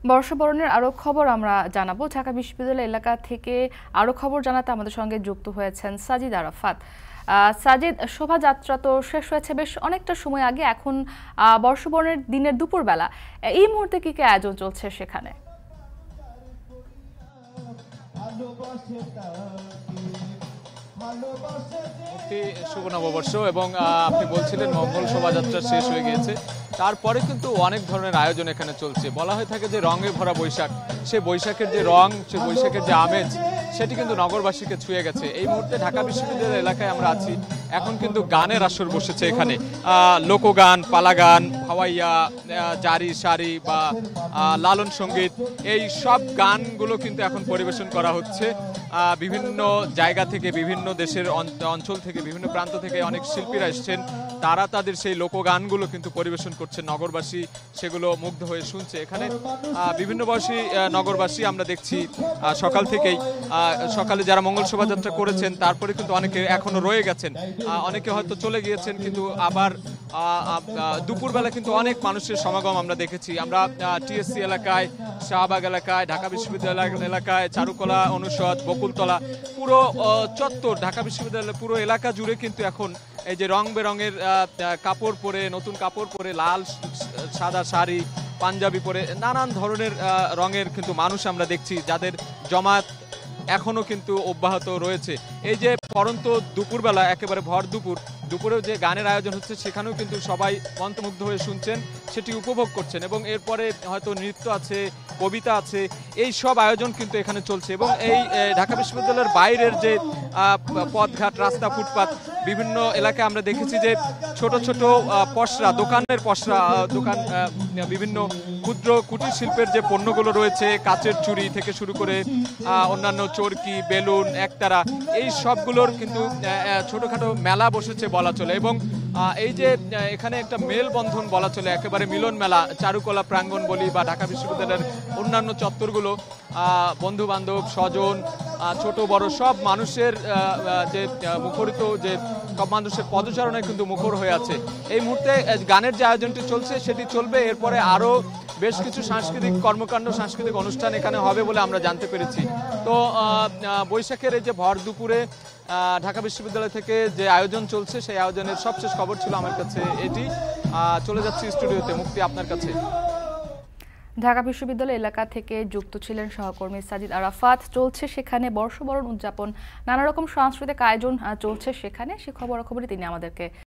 বর্ষবরণের আরো খবর আমরা জানাবো। ঢাকা বিশ্ববিদ্যালয় এলাকা থেকে আরো খবর জানাতে আমাদের সঙ্গে যুক্ত হয়েছেন সাজিদ আরাফাত। সাজিদ, শোভাযাত্রা তো শেষ হয়েছে বেশ অনেকটা সময় আগে, এখন বর্ষবরণের দিনের দুপুরবেলা এই মুহূর্তে কি কি আয়োজন চলছে সেখানে? শুভ নববর্ষ এবং আপনি বলছিলেন মঙ্গল শোভাযাত্রা শেষ হয়ে গিয়েছে, তারপরে কিন্তু অনেক ধরনের আয়োজন এখানে চলছে। বলা হয়ে থাকে যে রঙে ভরা বৈশাখ, সে বৈশাখের যে রং, সে বৈশাখের যে আমেজ, সেটি কিন্তু নগরবাসীকে ছুঁয়ে গেছে। এই মুহূর্তে ঢাকা বিশ্ববিদ্যালয় এলাকায় আমরা আছি। এখন কিন্তু গানের আসর বসেছে এখানে, লোকগান, পালাগান, ভাওয়াইয়া, জারি সারি বা লালন সঙ্গীত, এই সব গানগুলো কিন্তু এখন পরিবেশন করা হচ্ছে। বিভিন্ন জায়গা থেকে, বিভিন্ন দেশের অঞ্চল থেকে, বিভিন্ন প্রান্ত থেকে অনেক শিল্পীরা এসছেন, তারা তাদের সেই লোকগানগুলো কিন্তু পরিবেশন করছে। নগরবাসী সেগুলো মুগ্ধ হয়ে শুনছে। এখানে বিভিন্ন বয়সী নগরবাসী আমরা দেখছি সকাল থেকেই, সকালে যারা মঙ্গল শোভাযাত্রা করেছেন তারপরে কিন্তু অনেকে এখনো রয়ে গেছেন, অনেকে হয়তো চলে গিয়েছেন, কিন্তু আবার দুপুরবেলা কিন্তু অনেক মানুষের সমাগম আমরা দেখেছি। আমরা টিএসসি এলাকায়, শাহবাগ এলাকায়, ঢাকা বিশ্ববিদ্যালয় এলাকায়, চারুকলা অনুষদ, বকুলতলা, পুরো চত্বর, ঢাকা বিশ্ববিদ্যালয় পুরো এলাকা জুড়ে কিন্তু এখন এই যে রং বেরঙের কাপড় পরে, নতুন কাপড় পরে, লাল সাদা শাড়ি, পাঞ্জাবি পরে, নানান ধরনের রঙের কিন্তু মানুষ আমরা দেখছি, যাদের জমায়েত এখনো কিন্তু অব্যাহত রয়েছে। এই যে পরন্ত দুপুরবেলা, একেবারে ভর দুপুরেও যে গানের আয়োজন হচ্ছে, সেখানেও কিন্তু সবাই মন্ত্রমুগ্ধ হয়ে শুনছেন, সেটি উপভোগ করছেন। এবং এরপরে হয়তো নৃত্য আছে, কবিতা আছে, এই সব আয়োজন কিন্তু এখানে চলছে। এবং এই ঢাকা বিশ্ববিদ্যালয়ের বাইরের যে পথঘাট, রাস্তা, ফুটপাত, বিভিন্ন এলাকায় আমরা দেখেছি যে ছোট ছোট পসরা, দোকানের পসরা, দোকান, বিভিন্ন ক্ষুদ্র কুটির শিল্পের যে পণ্যগুলো রয়েছে, কাচের চুড়ি থেকে শুরু করে অন্যান্য চরকি, বেলুন, একতারা, এই সবগুলোর কিন্তু ছোটখাটো মেলা বসেছে বলা চলে। এবং এই যে এখানে একটা মেলবন্ধন বলা চলে, একেবারে মিলন মেলা, চারুকলা প্রাঙ্গণ বলি বা ঢাকা বিশ্ববিদ্যালয়ের অন্যান্য চত্বরগুলো, বন্ধু বান্ধব, স্বজন, ছোট বড় সব মানুষের যে মুখরিত, যে সব মানুষের পদচারণায় কিন্তু মুখর হয়ে আছে। এই মুহূর্তে গানের যে আয়োজনটি চলছে সেটি চলবে, এরপরে আরও বেশ কিছু সাংস্কৃতিক কর্মকাণ্ড, সাংস্কৃতিক অনুষ্ঠান এখানে হবে বলে আমরা জানতে পেরেছি। তো বৈশাখের এই যে ভর দুপুরে ঢাকা বিশ্ববিদ্যালয় থেকে যে আয়োজন চলছে, সেই আয়োজনের সবশেষ খবর ছিল আমার কাছে এটি। চলে যাচ্ছি স্টুডিওতে, মুক্তি আপনার কাছে। ঢাকা বিশ্ববিদ্যালয় এলাকা থেকে যুক্ত ছিলেন সহকর্মী সাজিদ আরাফাত। চলছে সেখানে বর্ষবরণ উদযাপন, নানা রকম সাংস্কৃতিক আয়োজন চলছে সেখানে, সে খবরাখবরই তিনি আমাদেরকে